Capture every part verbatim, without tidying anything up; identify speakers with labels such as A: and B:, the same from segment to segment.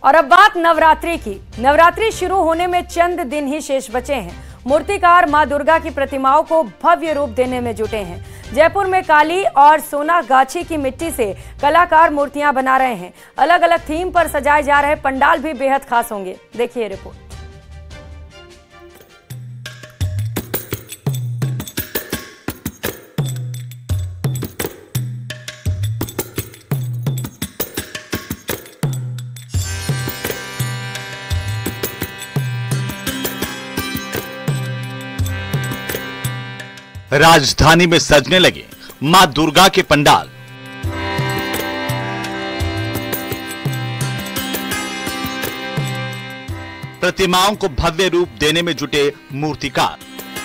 A: और अब बात नवरात्रि की। नवरात्रि शुरू होने में चंद दिन ही शेष बचे हैं। मूर्तिकार मां दुर्गा की प्रतिमाओं को भव्य रूप देने में जुटे हैं। जयपुर में काली और सोनागाछी की मिट्टी से कलाकार मूर्तियां बना रहे हैं। अलग अलग थीम पर सजाए जा रहे पंडाल भी बेहद खास होंगे। देखिए रिपोर्ट।
B: राजधानी में सजने लगे मां दुर्गा के पंडाल। प्रतिमाओं को भव्य रूप देने में जुटे मूर्तिकार।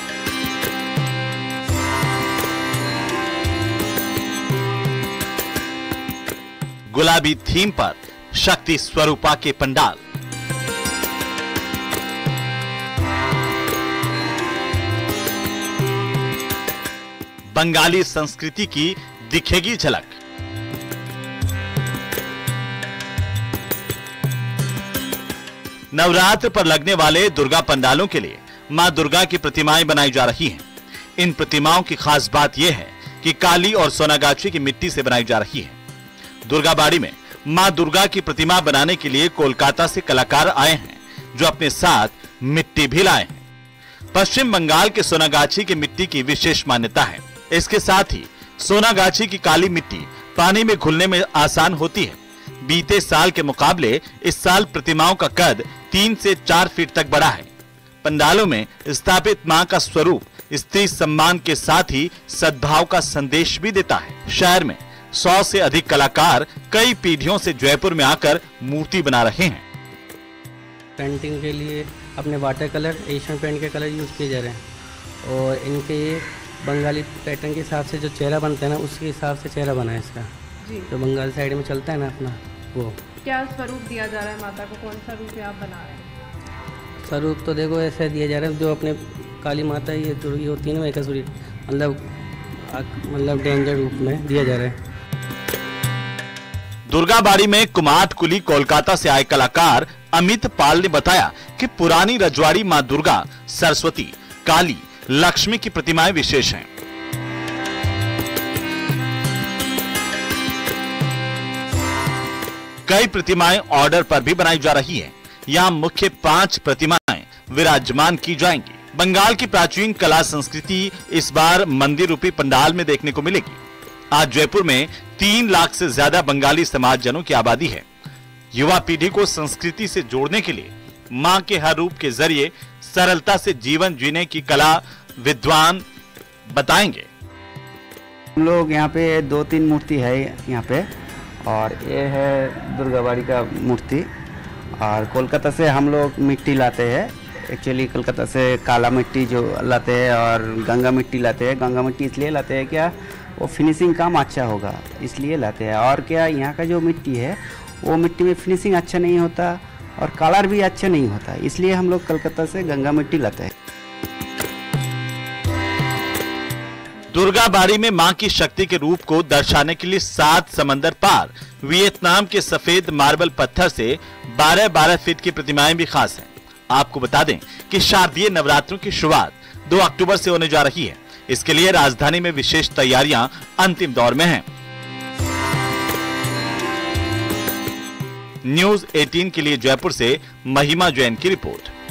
B: गुलाबी थीम पर शक्ति स्वरूपा के पंडाल। बंगाली संस्कृति की दिखेगी झलक। नवरात्र पर लगने वाले दुर्गा पंडालों के लिए मां दुर्गा की प्रतिमाएं बनाई जा रही हैं। इन प्रतिमाओं की खास बात यह है कि काली और सोनागाछी की मिट्टी से बनाई जा रही है। दुर्गाबाड़ी में मां दुर्गा की प्रतिमा बनाने के लिए कोलकाता से कलाकार आए हैं, जो अपने साथ मिट्टी भी लाए हैं। पश्चिम बंगाल के सोनागाछी की मिट्टी की विशेष मान्यता है। इसके साथ ही सोनागाछी की काली मिट्टी पानी में घुलने में आसान होती है। बीते साल के मुकाबले इस साल प्रतिमाओं का कद तीन से चार फीट तक बढ़ा है। पंडालों में स्थापित मां का स्वरूप स्त्री सम्मान के साथ ही सद्भाव का संदेश भी देता है। शहर में सौ से अधिक कलाकार कई पीढ़ियों से जयपुर में आकर मूर्ति बना रहे हैं।
C: पेंटिंग के लिए अपने वाटर कलर, एशियन पेंट के कलर यूज किए जा रहे हैं और इनके ये बंगाली पैटर्न के हिसाब से जो चेहरा बनता है ना, उसके हिसाब से चेहरा बना है इसका जी। जो बंगाल साइड में चलता है ना अपना, वो क्या स्वरूप दिया जा रहा है माता को? कौन सा रूप आप बना रहे हैं? स्वरूप तो देखो ऐसा दिया जा रहा है, जो अपने काली माता ये जो ये होती है ना वैकासुरी, मतलब मतलब डेंजर रूप में दिया जा रहा है।
B: दुर्गाबाड़ी में कुमाठकुली कोलकाता से आए कलाकार अमित पाल ने बताया कि पुरानी रजवाड़ी मां दुर्गा, सरस्वती, काली, लक्ष्मी की प्रतिमाएं विशेष हैं। कई प्रतिमाएं ऑर्डर पर भी बनाई जा रही हैं। यहां मुख्य पांच प्रतिमाएं विराजमान की जाएंगी। बंगाल की प्राचीन कला संस्कृति इस बार मंदिर रूपी पंडाल में देखने को मिलेगी। आज जयपुर में तीन लाख से ज्यादा बंगाली समाजजनों की आबादी है। युवा पीढ़ी को संस्कृति से जोड़ने के लिए मां के हर रूप के जरिए सरलता से जीवन जीने की कला विद्वान बताएंगे।
D: हम लोग यहाँ पे दो तीन मूर्ति है यहाँ पे, और ये है दुर्गाबाड़ी का मूर्ति। और कोलकाता से हम लोग मिट्टी लाते हैं। एक्चुअली कोलकाता से काला मिट्टी जो लाते हैं और गंगा मिट्टी लाते हैं। गंगा मिट्टी इसलिए लाते हैं क्या, वो फिनिशिंग काम अच्छा होगा इसलिए लाते हैं। और क्या यहाँ का जो मिट्टी है वो मिट्टी में फिनिशिंग अच्छा नहीं होता और कलर भी अच्छा नहीं होता, इसलिए हम लोग कोलकाता से गंगा मिट्टी लाते हैं।
B: दुर्गाबाड़ी में मां की शक्ति के रूप को दर्शाने के लिए सात समंदर पार वियतनाम के सफेद मार्बल पत्थर से बारह बारह फीट की प्रतिमाएं भी खास हैं। आपको बता दें कि शारदीय नवरात्रों की शुरुआत दो अक्टूबर से होने जा रही है। इसके लिए राजधानी में विशेष तैयारियां अंतिम दौर में हैं। न्यूज़ अठारह के लिए जयपुर से महिमा जैन की रिपोर्ट।